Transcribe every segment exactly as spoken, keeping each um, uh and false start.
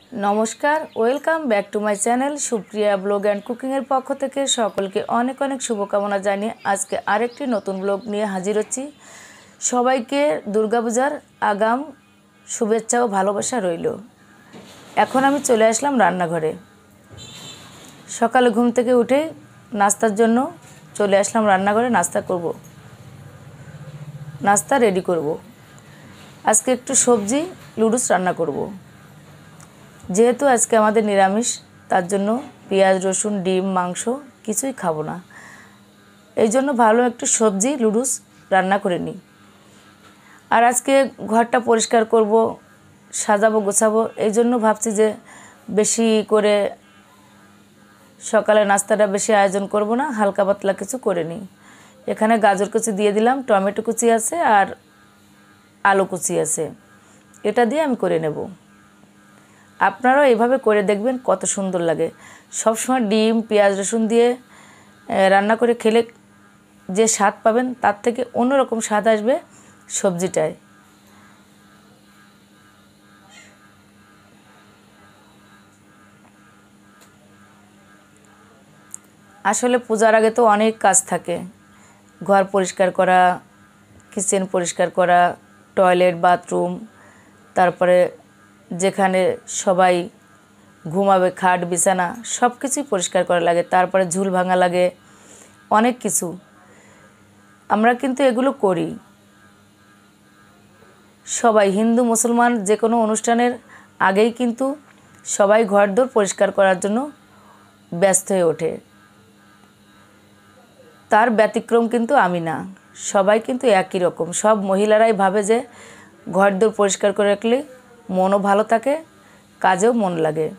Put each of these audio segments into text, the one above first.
नमस्कार welcome back to my channel Supriya blog and cooking पक्ष থেকে সকলকে অনেক অনেক শুভকামনা জানিয়ে আজকে আরেকটি নতুন ব্লগ নিয়ে হাজির হচ্ছি। সবাইকে দুর্গাপূজার আগাম শুভেচ্ছা ও ভালোবাসা রইল। এখন আমি চলে আসলাম রান্নাঘরে। সকালে ঘুম থেকে উঠে নাস্তার জন্য চলে আসলাম রান্নাঘরে। নাস্তা করব, নাস্তা রেডি করব। আজকে একটু সবজি লুডুস রান্না করব। যেহেতু আজকে আমাদের নিরামিষ, তার জন্য পেঁয়াজ রসুন ডিম মাংস কিছুই খাবো না। এই জন্য ভালো একটু সবজি লুডুস রান্না করে নিই। আর আজকে ঘরটা পরিষ্কার করব, সাজাবো গোছাবো। এই জন্য ভাবছি যে বেশি করে সকালে নাস্তাটা বেশি আয়োজন করব না, হালকা পাতলা কিছু করে নিই। এখানে গাজর কুচি দিয়ে দিলাম, টমেটো কুচি আছে আর আলু কুচি আছে, এটা দিয়ে আমি করে নেব। আপনারাও এইভাবে করে দেখবেন কত সুন্দর লাগে। সব সময় ডিম পেঁয়াজ রসুন দিয়ে রান্না করে খেলে যে স্বাদ পাবেন তার থেকে অন্যরকম স্বাদ আসবে সবজিটায়। আসলে পূজার আগে তো অনেক কাজ থাকে, ঘর পরিষ্কার করা, কিচেন পরিষ্কার করা, টয়লেট বাথরুম, তারপরে যেখানে সবাই ঘুমাবে খাট বিছানা সব কিছুই পরিষ্কার করা লাগে, তারপরে ঝুল ভাঙা লাগে, অনেক কিছু। আমরা কিন্তু এগুলো করি সবাই, হিন্দু মুসলমান যে কোনো অনুষ্ঠানের আগেই কিন্তু সবাই ঘরদোর পরিষ্কার করার জন্য ব্যস্ত হয়ে ওঠে। তার ব্যতিক্রম কিন্তু আমি না, সবাই কিন্তু একই রকম। সব মহিলারাই ভাবে যে ঘরদোর পরিষ্কার করে রাখলে মনও ভালো থাকে, কাজেও মন লাগে।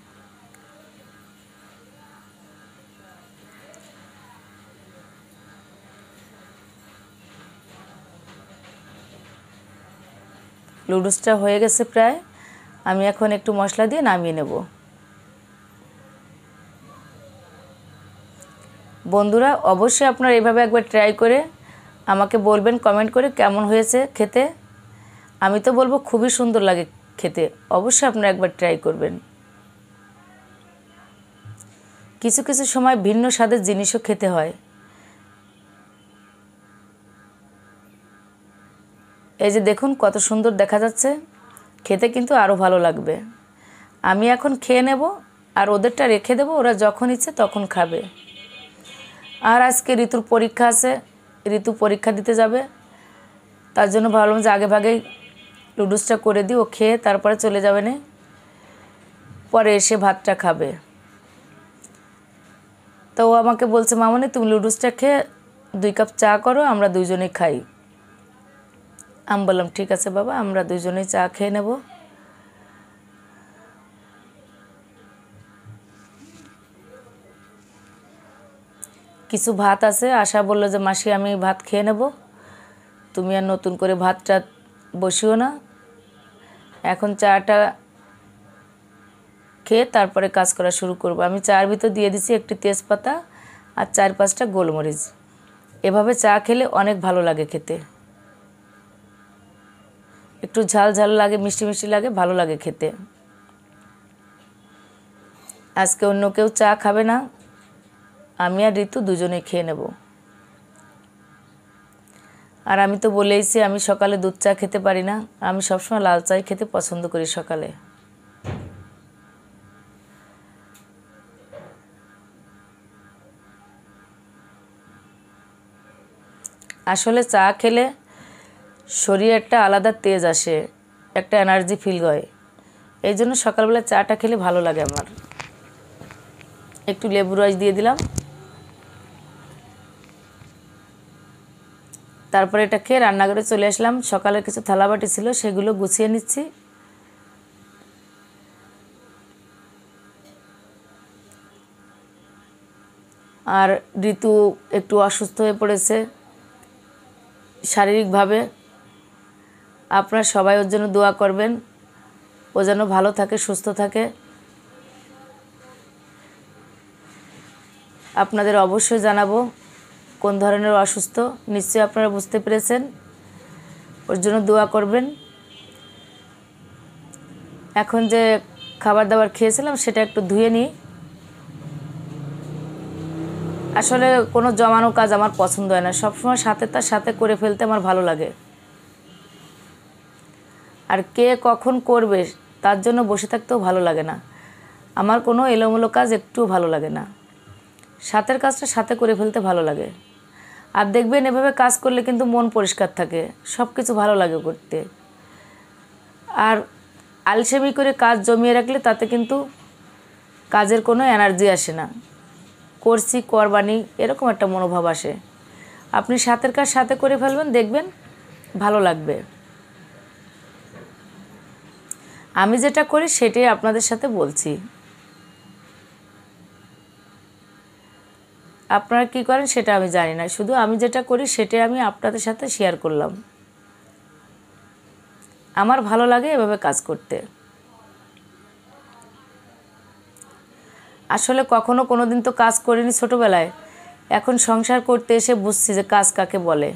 লুডুসটা হয়ে গেছে প্রায়, আমি এখন একটু মশলা দিয়ে নামিয়ে নেব। বন্ধুরা অবশ্যই আপনারা এইভাবে একবার ট্রাই করে আমাকে বলবেন কমেন্ট করে কেমন হয়েছে খেতে। আমি তো বলবো খুবই সুন্দর লাগে খেতে, অবশ্যই আপনারা একবার ট্রাই করবেন। কিছু কিছু সময় ভিন্ন স্বাদের জিনিসও খেতে হয়। এই যে দেখুন কত সুন্দর দেখা যাচ্ছে, খেতে কিন্তু আরও ভালো লাগবে। আমি এখন খেয়ে নেব আর ওদেরটা রেখে দেবো, ওরা যখন ইচ্ছে তখন খাবে। আর আজকে ঋতুর পরীক্ষা আছে, ঋতু পরীক্ষা দিতে যাবে, তার জন্য ভাবলাম যে আগে ভাগেই লুডুসটা করে দিই, ও খেয়ে তারপরে চলে যাবে না, পরে এসে ভাতটা খাবে। তো ও আমাকে বলছে মামনি তুমি লুডুসটা খেয়ে দুই কাপ চা করো, আমরা দুইজনেই খাই। আমি বললাম ঠিক আছে বাবা, আমরা দুইজনেই চা খেয়ে নেব। কিছু ভাত আছে, আশা বললো যে মাসি আমি ভাত খেয়ে নেব, তুমি আর নতুন করে ভাতটা বসিও না, এখন চাটা খেয়ে তারপরে কাজ করা শুরু করব। আমি চার ভিতর দিয়ে দিছি একটি তেজপাতা আর চার পাঁচটা গোলমরিচ। এভাবে চা খেলে অনেক ভালো লাগে খেতে, একটু ঝাল ঝাল লাগে, মিষ্টি মিষ্টি লাগে, ভালো লাগে খেতে। আজকে অন্য কেউ চা খাবে না, আমি আর ঋতু দুজনেই খেয়ে নেব। আর আমি তো বলেইছি আমি সকালে দুধ চা খেতে পারি না, আমি সবসময় লাল চাই খেতে পছন্দ করি সকালে। আসলে চা খেলে শরীরে একটা আলাদা তেজ আসে, একটা এনার্জি ফিল হয়, এই জন্য সকালবেলা চাটা খেলে ভালো লাগে আমার। একটু লেবু রস দিয়ে দিলাম, তারপরে এটা খেয়ে রান্নাঘরে চলে আসলাম। সকালের কিছু থালাবাটি ছিল সেগুলো গুছিয়ে নিচ্ছি। আর ঋতু একটু অসুস্থ হয়ে পড়েছে শারীরিকভাবে, আপনারা সবাই ওর জন্য দোয়া করবেন, ও যেন ভালো থাকে সুস্থ থাকে। আপনাদের অবশ্যই জানাবো কোন ধরনের অসুস্থ, নিশ্চয়ই আপনারা বুঝতে পেরেছেন, ওর জন্য দোয়া করবেন। এখন যে খাবার দাবার খেয়েছিলাম সেটা একটু ধুয়ে নিই। আসলে কোনো জমানো কাজ আমার পছন্দ হয় না, সবসময় সাথে তার সাথে করে ফেলতে আমার ভালো লাগে। আর কে কখন করবে তার জন্য বসে থাকতেও ভালো লাগে না। আমার কোনো এলোমেলো কাজ একটুও ভালো লাগে না, সাথের কাজটা সাথে করে ফেলতে ভালো লাগে। আর দেখবেন এভাবে কাজ করলে কিন্তু মন পরিষ্কার থাকে, সব কিছু ভালো লাগে করতে। আর আলসেমি করে কাজ জমিয়ে রাখলে তাতে কিন্তু কাজের কোনো এনার্জি আসে না, করছি করবানি এরকম একটা মনোভাব আসে। আপনি সাথের কাজ সাথে করে ফেলবেন, দেখবেন ভালো লাগবে। আমি যেটা করি সেটাই আপনাদের সাথে বলছি। আপনারা কি করেন সেটা আমি জানি না, শুধু আমি যেটা করি সেটাই আমি আপনাদের সাথে শেয়ার করলাম। আমার ভালো লাগে এভাবে কাজ করতে। আসলে কখনো কোনো দিন তো কাজ করিনি ছোটোবেলায়, এখন সংসার করতে এসে বুঝছি যে কাজ কাকে বলে।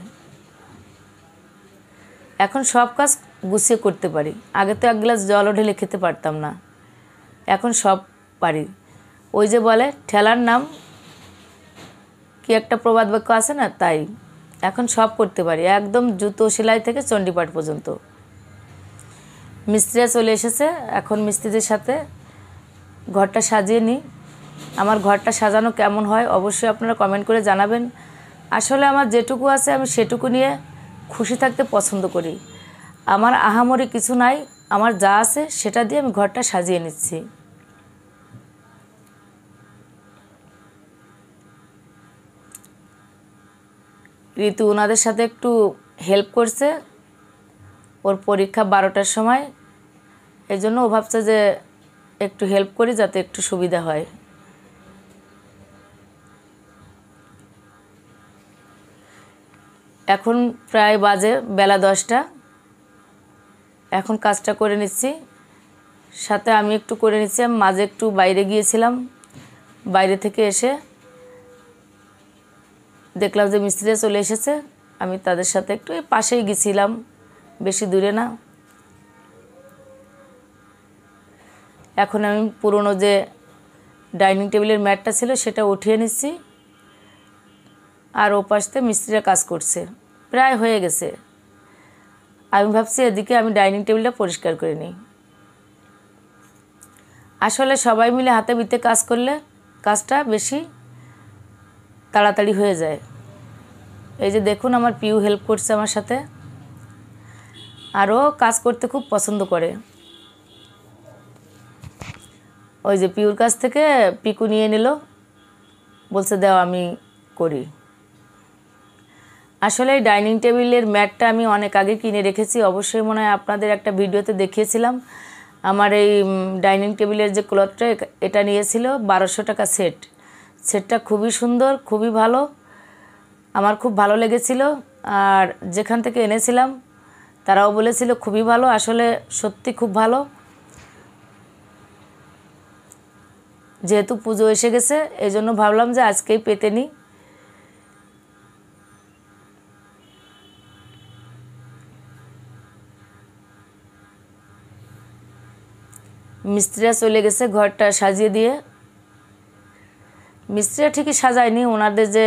এখন সব কাজ গুছিয়ে করতে পারি, আগে তো এক গ্লাস জলও ঢেলে খেতে পারতাম না, এখন সব পারি। ওই যে বলে ঠেলার নাম কি একটা প্রবাদ বাক্য আছে না, তাই এখন সব করতে পারি, একদম জুতো সেলাই থেকে চণ্ডীপাঠ পর্যন্ত। মিস্ত্রিরা চলে এসেছে, এখন মিস্ত্রিদের সাথে ঘরটা সাজিয়ে নিই। আমার ঘরটা সাজানো কেমন হয় অবশ্যই আপনারা কমেন্ট করে জানাবেন। আসলে আমার যেটুকু আছে আমি সেটুকু নিয়ে খুশি থাকতে পছন্দ করি। আমার আহামরি কিছু নাই, আমার যা আছে সেটা দিয়ে আমি ঘরটা সাজিয়ে নিচ্ছি। ঋতু ওনাদের সাথে একটু হেল্প করছে, ওর পরীক্ষা বারোটার সময়, এই জন্য ও ভাবছে যে একটু হেল্প করি যাতে একটু সুবিধা হয়। এখন প্রায় বাজে বেলা দশটা, এখন কাজটা করে নিচ্ছি, সাথে আমি একটু করে নিচ্ছি। আমি মাঝে একটু বাইরে গিয়েছিলাম, বাইরে থেকে এসে দেখলাম যে মিস্ত্রিরা চলে এসেছে, আমি তাদের সাথে একটু এই পাশেই গেছিলাম, বেশি দূরে না। এখন আমি পুরনো যে ডাইনিং টেবিলের ম্যাটটা ছিল সেটা উঠিয়ে নিচ্ছি, আর ওপাশতে মিস্ত্রিরা কাজ করছে, প্রায় হয়ে গেছে। আমি ভাবছি এদিকে আমি ডাইনিং টেবিলটা পরিষ্কার করে নিই। আসলে সবাই মিলে হাতে বিতে কাজ করলে কাজটা বেশি তাড়াতাড়ি হয়ে যায়। এই যে দেখুন আমার পিউ হেল্প করছে আমার সাথে, আরও কাজ করতে খুব পছন্দ করে। ওই যে পিউর কাছ থেকে পিকু নিয়ে নিল, বলছে দাও আমি করি। আসলে এই ডাইনিং টেবিলের ম্যাটটা আমি অনেক আগে কিনে রেখেছি, অবশ্যই মনে হয় আপনাদের একটা ভিডিওতে দেখিয়েছিলাম। আমার এই ডাইনিং টেবিলের যে ক্লথটা এটা নিয়েছিল বারোশো টাকা সেট। সেটটা খুবই সুন্দর, খুবই ভালো, আমার খুব ভালো লেগেছিল। আর যেখান থেকে এনেছিলাম তারাও বলেছিল খুবই ভালো, আসলে সত্যি খুব ভালো। যেহেতু পুজো এসে গেছে এই জন্য ভাবলাম যে আজকেই পেতে নিই। মিস্ত্রিরা চলে গেছে ঘরটা সাজিয়ে দিয়ে। মিস্ত্রিরা ঠিকই সাজায়নি, ওনাদের যে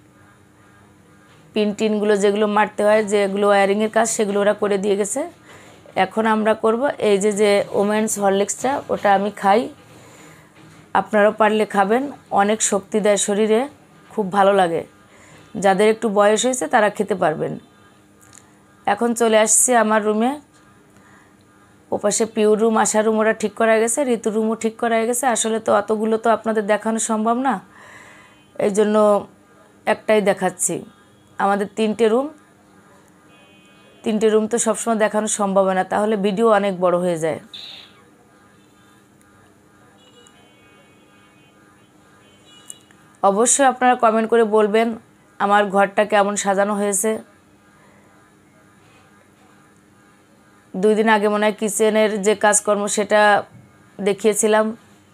পিন টিনগুলো যেগুলো মারতে হয়, যেগুলো ওয়্যারিংয়ের কাজ সেগুলো ওরা করে দিয়ে গেছে। এখন আমরা করব এই যে যে ওমেন্স হরলিক্সটা, ওটা আমি খাই, আপনারাও পারলে খাবেন, অনেক শক্তি দেয় শরীরে, খুব ভালো লাগে। যাদের একটু বয়স হয়েছে তারা খেতে পারবেন। এখন চলে আসছি আমার রুমে, ওপাশে পিউর রুম, আশার রুম ওরা ঠিক করা গেছে, ঋতুর রুমও ঠিক করা গেছে। আসলে তো অতগুলো তো আপনাদের দেখানো সম্ভব না, এই জন্য একটাই দেখাচ্ছি। আমাদের তিনটে রুম, তিনটে রুম তো সবসময় দেখানো সম্ভব না, তাহলে ভিডিও অনেক বড় হয়ে যায়। অবশ্যই আপনারা কমেন্ট করে বলবেন আমার ঘরটা কেমন সাজানো হয়েছে। দুই দিন আগে মনে হয় কিচেনের যে কাজকর্ম সেটা দেখিয়েছিলাম।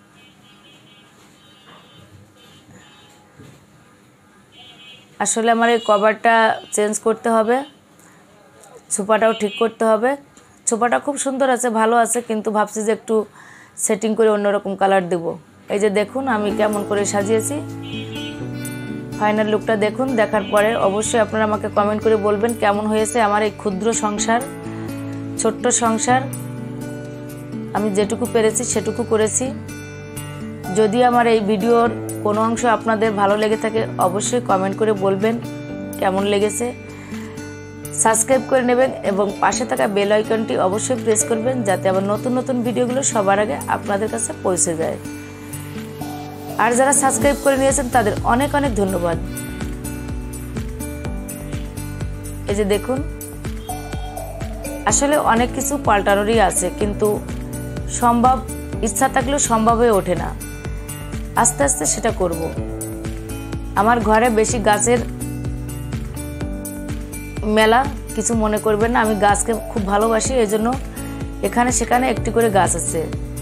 আসলে আমার এই কভারটা চেঞ্জ করতে হবে, ছোপাটাও ঠিক করতে হবে। ছোপাটা খুব সুন্দর আছে, ভালো আছে, কিন্তু ভাবছি যে একটু সেটিং করে অন্যরকম কালার দেব। এই যে দেখুন আমি কেমন করে সাজিয়েছি। ফাইনাল লুকটা দেখুন। দেখার পরে অবশ্যই আপনারা আমাকে কমেন্ট করে বলবেন কেমন হয়েছে আমার এই ক্ষুদ্র সংসার, ছোট্ট সংসার। আমি যেটুকু পেরেছি সেটুকু করেছি। যদি আমার এই ভিডিওর কোনো অংশ আপনাদের ভালো লেগে থাকে অবশ্যই কমেন্ট করে বলবেন কেমন লেগেছে। সাবস্ক্রাইব করে নেবেন এবং পাশে থাকা বেল আইকনটি অবশ্যই প্রেস করবেন যাতে আবার নতুন নতুন ভিডিওগুলো সবার আগে আপনাদের কাছে পৌঁছে যায়। আর যারা সাবস্ক্রাইব করে নিয়েছেন তাদের অনেক অনেক ধন্যবাদ। এই যে দেখুন, আসলে অনেক কিছু পাল্টানোরই আছে, কিন্তু সম্ভব ইচ্ছা থাকলেও সম্ভব হয়ে ওঠে না। আস্তে আস্তে সেটা করব। আমার ঘরে বেশি গাছের মেলা, কিছু মনে করবেন না। আমি গাছকে খুব ভালোবাসি, এই জন্য এখানে সেখানে একটি করে গাছ আছে।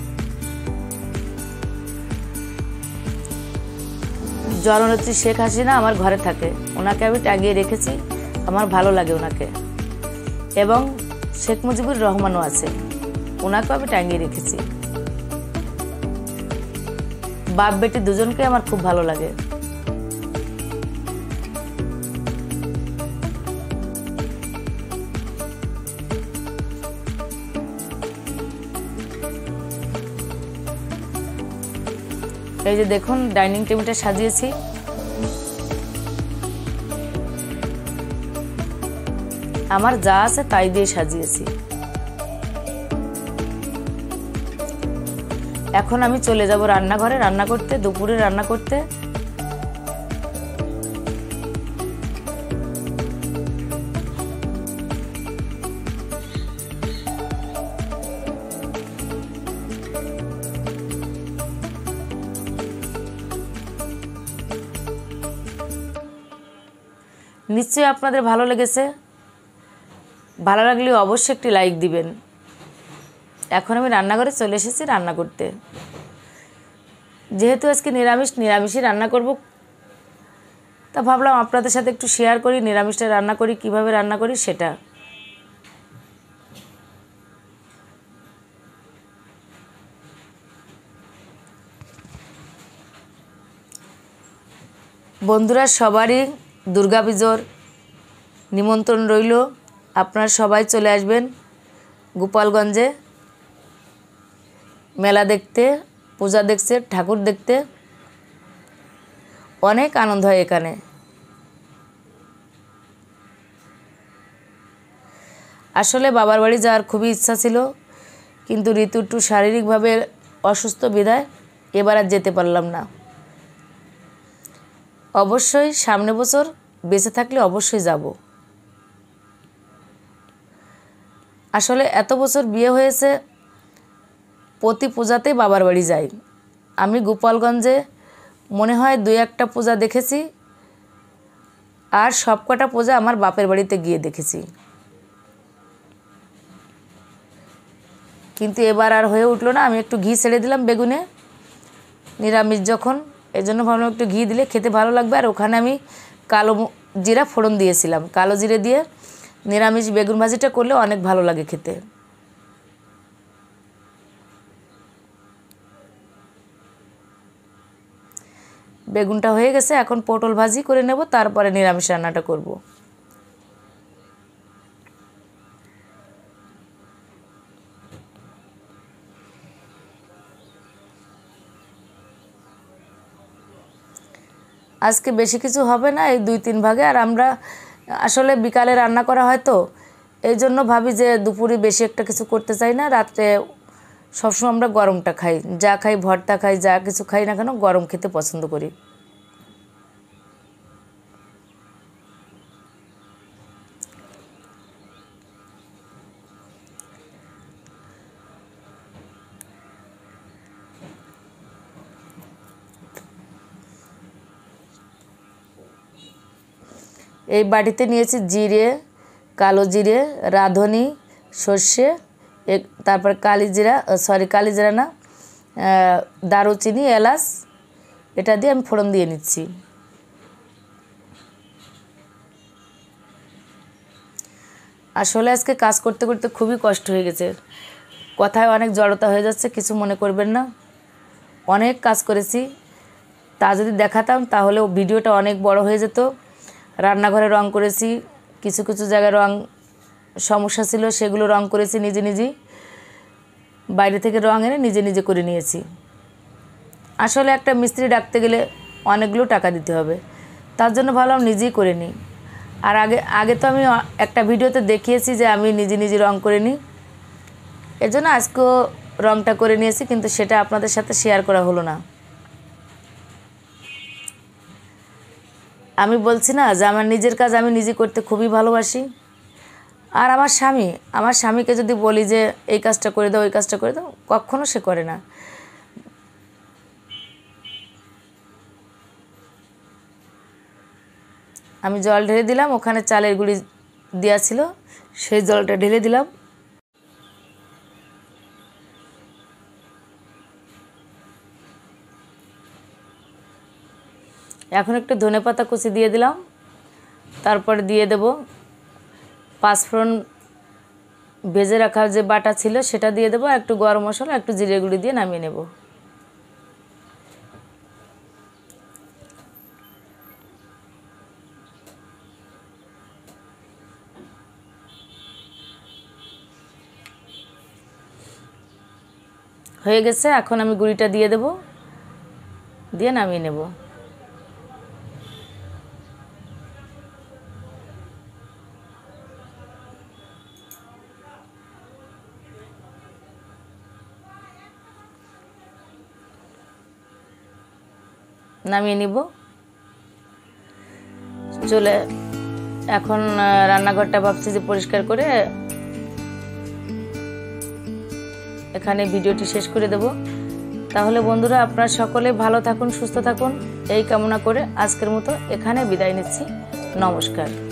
জননেত্রী শেখ হাসিনা আমার ঘরে থাকে, ওনাকে আমি টাঙিয়ে রেখেছি, আমার ভালো লাগে ওনাকে। এবং শেখ মুজিবুর রহমানও আছে, ওনাকেও আমি টাঙিয়ে রেখেছি। বাপ বেটি দুজনকে আমার খুব ভালো লাগে। এই যে দেখুন ডাইনিং টেবিলটা সাজিয়েছি। আমার যা আছে তাই দিয়ে সাজিয়েছি। এখন আমি চলে যাব রান্নাঘরে রান্না করতে, দুপুরে রান্না করতে। নিশ্চয়ই আপনাদের ভালো লেগেছে। ভালো লাগলে অবশ্যই একটি লাইক দিবেন। এখন আমি রান্নাঘরে চলে এসেছি রান্না করতে। যেহেতু আজকে নিরামিষ, নিরামিষই রান্না করব, তা ভাবলাম আপনাদের সাথে একটু শেয়ার করি নিরামিষটা রান্না করি, কিভাবে রান্না করি সেটা। বন্ধুরা, সবারই দুর্গা পুজোর নিমন্ত্রণ রইল। আপনারা সবাই চলে আসবেন গোপালগঞ্জে মেলা দেখতে, পূজা দেখতে, ঠাকুর দেখতে। অনেক আনন্দ হয় এখানে। আসলে বাবার বাড়ি যাওয়ার খুবই ইচ্ছা ছিল, কিন্তু ঋতু একটু শারীরিকভাবে অসুস্থ বিধায় এবার আর যেতে পারলাম না। অবশ্যই সামনে বছর বেঁচে থাকলে অবশ্যই যাব। আসলে এত বছর বিয়ে হয়েছে, প্রতি পূজাতেই বাবার বাড়ি যাই। আমি গোপালগঞ্জে মনে হয় দুই একটা পূজা দেখেছি, আর সবকটা পূজা আমার বাপের বাড়িতে গিয়ে দেখেছি। কিন্তু এবার আর হয়ে উঠলো না। আমি একটু ঘি ছেড়ে দিলাম বেগুনে, নিরামিষ যখন, এই জন্য ভাবলাম একটু ঘি দিলে খেতে ভালো লাগবে। আর ওখানে আমি কালো জিরা ফোড়ন দিয়েছিলাম। কালো জিরে দিয়ে নিরামিষ বেগুন ভাজিটা করলে অনেক ভালো লাগে খেতে। বেগুনটা হয়ে গেছে, এখন পটল ভাজি করে নেব, তারপরে নিরামিষ রান্নাটা করব। আজকে বেশি কিছু হবে না, এই দুই তিন ভাগে। আর আমরা আসলে বিকালে রান্না করা হয়, তো এই জন্য ভাবি যে দুপুরে বেশি একটা কিছু করতে চাই না। রাত্রে সবসময় আমরা গরমটা খাই, যা খাই, ভর্তা খাই, যা কিছু খাই না কেন গরম খেতে পছন্দ করি। এই বাটিতে নিয়েছি জিরে, কালো জিরে, রাঁধুনি, সর্ষে, তারপর কালি জিরা, সরি কালি জিরা না, দারুচিনি, এলাচ, এটা দিয়ে আমি ফোড়ন দিয়ে নিচ্ছি। আসলে আজকে কাজ করতে করতে খুবই কষ্ট হয়ে গেছে। কথায় অনেক জড়তা হয়ে যাচ্ছে, কিছু মনে করবেন না। অনেক কাজ করেছি, তা যদি দেখাতাম তাহলে ভিডিওটা অনেক বড় হয়ে যেত। রান্নাঘরে রং করেছি, কিছু কিছু জায়গায় রং সমস্যা ছিল, সেগুলো রং করেছি নিজে নিজেই। বাইরে থেকে রং এনে নিজে নিজে করে নিয়েছি। আসলে একটা মিস্ত্রি ডাকতে গেলে অনেকগুলো টাকা দিতে হবে, তার জন্য ভাবলাম নিজেই করে নিই। আর আগে আগে তো আমি একটা ভিডিওতে দেখিয়েছি যে আমি নিজে নিজে রং করে নিই, এজন্য আজকেও রংটা করে নিয়েছি, কিন্তু সেটা আপনাদের সাথে শেয়ার করা হলো না। আমি বলছি না যে আমার নিজের কাজ আমি নিজে করতে খুবই ভালোবাসি। আর আমার স্বামী আমার স্বামীকে যদি বলি যে এই কাজটা করে দাও, ওই কাজটা করে দাও, কখনো সে করে না। আমি জল ঢেলে দিলাম, ওখানে চালের গুঁড়ি দেওয়া ছিল, সেই জলটা ঢেলে দিলাম। এখন একটু ধনেপাতা কুচি দিয়ে দিলাম, তারপরে দিয়ে দেব পাঁচফোড়ন ভেজে রাখা যে বাটা ছিল সেটা দিয়ে দেবো, একটু গরম মশলা, একটু জিরে গুঁড়ি দিয়ে নামিয়ে নেব। হয়ে গেছে, এখন আমি গুঁড়িটা দিয়ে দেব, দিয়ে নামিয়ে নেব। নামিয়ে নিব। চলে এখন রান্নাঘরটা ভাবছি যে পরিষ্কার করে এখানে ভিডিওটি শেষ করে দেব। তাহলে বন্ধুরা, আপনারা সকলে ভালো থাকুন, সুস্থ থাকুন, এই কামনা করে আজকের মতো এখানে বিদায় নিচ্ছি। নমস্কার।